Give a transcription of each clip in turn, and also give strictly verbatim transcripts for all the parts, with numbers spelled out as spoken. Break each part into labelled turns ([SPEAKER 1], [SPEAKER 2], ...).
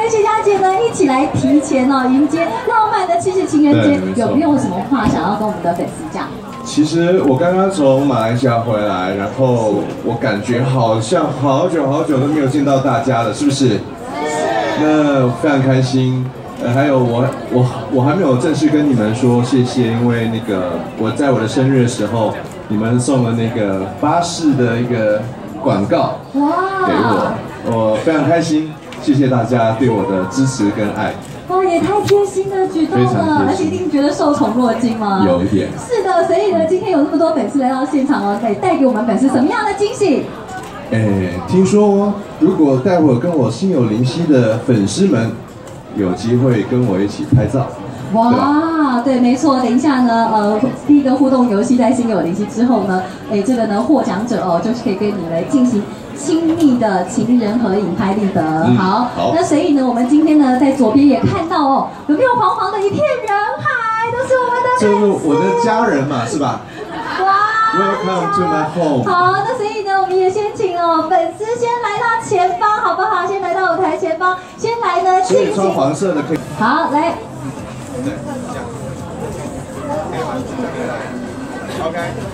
[SPEAKER 1] 跟谢佳姐呢一起来提前哦迎接浪漫的七夕情人节，有没有什么话想要跟我们的粉丝讲？
[SPEAKER 2] 其实我刚刚从马来西亚回来，然后我感觉好像好久好久都没有见到大家了，是不是？那非常开心。呃，还有我我我还没有正式跟你们说谢谢，因为那个我在我的生日的时候，你们送了那个巴士的一个广告给我，我非常开心，谢谢大家对我的支持跟爱。
[SPEAKER 1] 哇，也太贴心的举动了，而且一定觉得受宠若惊吗？
[SPEAKER 2] 有一点。是
[SPEAKER 1] 的，所以呢，今天有那么多粉丝来到现场哦，可以带给我们粉丝什么样的惊喜？
[SPEAKER 2] 哎，听说如果待会跟我心有灵犀的粉丝们有机会跟我一起拍照。
[SPEAKER 1] 哇，对，没错。等一下呢，呃，第一个互动游戏在心有灵犀之后呢，哎，这个呢获奖者哦，就是可以跟你来进行亲密的情人合影拍立得。嗯、好, 好，那所以呢，我们今天呢在左边也看到哦，有没有黄黄的一片人海，都是我们的粉丝。
[SPEAKER 2] 这是我的家人嘛，是吧？
[SPEAKER 1] 哇
[SPEAKER 2] ！Welcome to my home。
[SPEAKER 1] 好，那所以呢，我们也先请哦粉丝先来到前方，好不好？先来到舞台前方，先来呢进行。
[SPEAKER 2] 穿黄色的可以。
[SPEAKER 1] 好，来。
[SPEAKER 2] 对，这样。可以吗？OK。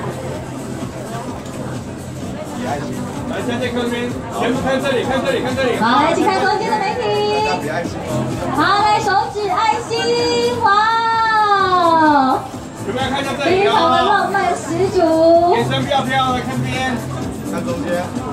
[SPEAKER 2] 比爱心。来，现在看这边，全部看这里，看这里，看这里。
[SPEAKER 1] 好，来，请看中间的媒体。
[SPEAKER 2] 比爱心哦。
[SPEAKER 1] 好，来手指爱心，哇！
[SPEAKER 2] 有没有看到这里？
[SPEAKER 1] 非常的浪漫十足。
[SPEAKER 2] 眼神不要飘，来看边，看中间。